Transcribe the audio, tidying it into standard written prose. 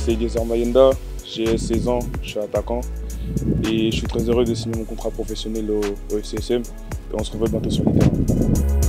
c'est Eliezer Mayenda, j'ai 16 ans, je suis attaquant et je suis très heureux de signer mon contrat professionnel au FCSM et on se revoit bientôt sur les terrains.